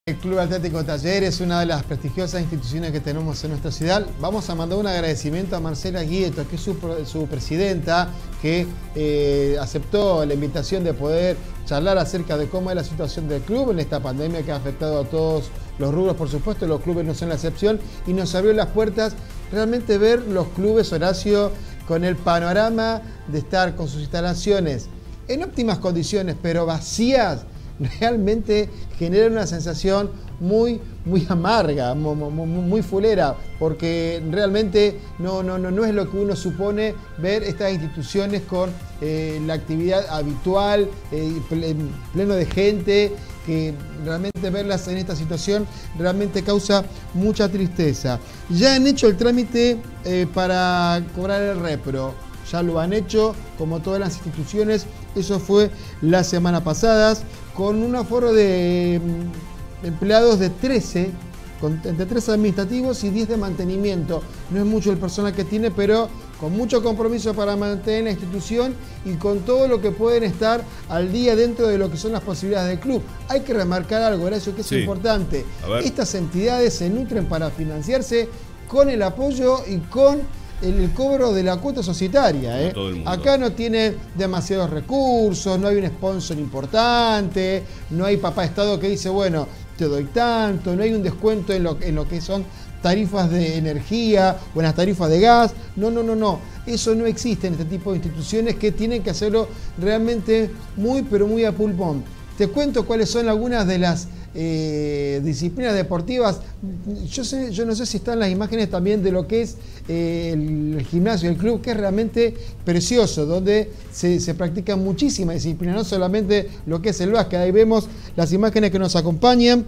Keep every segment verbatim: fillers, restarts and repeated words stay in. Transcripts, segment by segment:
El Club Atlético Talleres es una de las prestigiosas instituciones que tenemos en nuestra ciudad. Vamos a mandar un agradecimiento a Marcela Guieto, que es su, su presidenta, que eh, aceptó la invitación de poder charlar acerca de cómo es la situación del club en esta pandemia que ha afectado a todos los rubros, por supuesto, los clubes no son la excepción, y nos abrió las puertas realmente ver los clubes, Horacio, con el panorama de estar con sus instalaciones en óptimas condiciones, pero vacías. Realmente genera una sensación muy, muy amarga, muy, muy, muy fulera, porque realmente no, no, no, no es lo que uno supone ver estas instituciones con eh, la actividad habitual, eh, pleno de gente, que realmente verlas en esta situación realmente causa mucha tristeza. Ya han hecho el trámite eh, para cobrar el repro. Ya lo han hecho, como todas las instituciones, eso fue la semana pasada, con un aforo de empleados de trece, con, entre trece administrativos y diez de mantenimiento. No es mucho el personal que tiene, pero con mucho compromiso para mantener la institución y con todo lo que pueden estar al día dentro de lo que son las posibilidades del club. Hay que remarcar algo, Horacio, que es sí. importante. Estas entidades se nutren para financiarse con el apoyo y con el cobro de la cuota societaria. ¿eh? No Acá no tiene demasiados recursos, no hay un sponsor importante, no hay papá Estado que dice, bueno, te doy tanto, no hay un descuento en lo, en lo que son tarifas de energía o en las tarifas de gas. No, no, no, no. Eso no existe en este tipo de instituciones que tienen que hacerlo realmente muy, pero muy a pulmón. Te cuento cuáles son algunas de las Eh, disciplinas deportivas. Yo, sé, yo no sé si están las imágenes también de lo que es eh, el, el gimnasio, el club, que es realmente precioso, donde se, se practica muchísima disciplina, no solamente lo que es el básquet. Ahí vemos las imágenes que nos acompañan.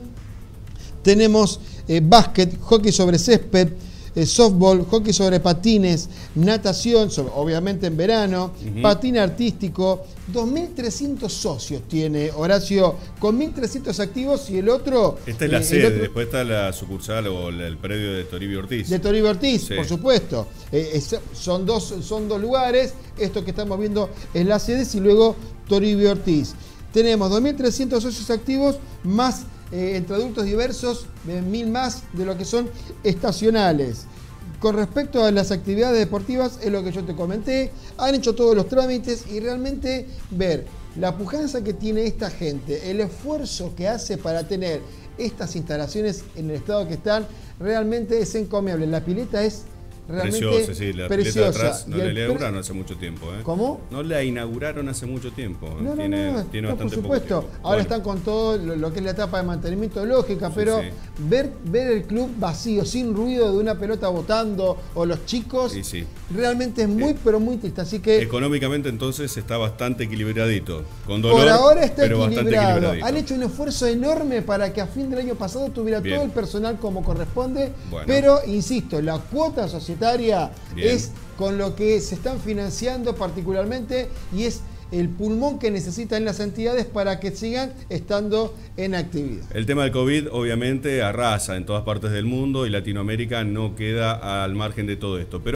Tenemos eh, básquet, hockey sobre césped, Eh, softball, hockey sobre patines, natación, sobre, obviamente en verano, uh-huh. patín artístico. dos mil trescientos socios tiene Horacio, con mil trescientos activos, y el otro... Esta es la eh, sede, otro, después está la sucursal o el predio de Toribio Ortiz. De Toribio Ortiz, sí. por supuesto. Eh, es, son, dos, son dos lugares, esto que estamos viendo es la sede y luego Toribio Ortiz. Tenemos dos mil trescientos socios activos, más eh, entre adultos diversos, eh, mil más de lo que son estacionales. Con respecto a las actividades deportivas, es lo que yo te comenté, han hecho todos los trámites y realmente ver la pujanza que tiene esta gente, el esfuerzo que hace para tener estas instalaciones en el estado que están, realmente es encomiable. La pileta es realmente preciosa, sí, la preciosa. Pileta de atrás no la inauguraron hace mucho tiempo. ¿eh? ¿Cómo? No la inauguraron hace mucho tiempo. No, tiene, no, no, tiene no, bastante por supuesto. poco tiempo. Ahora Bueno. están con todo lo, lo que es la etapa de mantenimiento lógica, pero sí, sí. Ver, ver el club vacío, sin ruido de una pelota botando o los chicos, sí, sí. realmente es muy, eh, pero muy triste. Así que económicamente entonces está bastante equilibradito. Con dolor, por ahora está pero equilibrado. Bastante Han hecho un esfuerzo enorme para que a fin del año pasado tuviera Bien. todo el personal como corresponde, bueno. pero, insisto, la cuota societaria Bien. es con lo que se están financiando particularmente y es el pulmón que necesitan las entidades para que sigan estando en actividad. El tema del COVID obviamente arrasa en todas partes del mundo y Latinoamérica no queda al margen de todo esto. Pero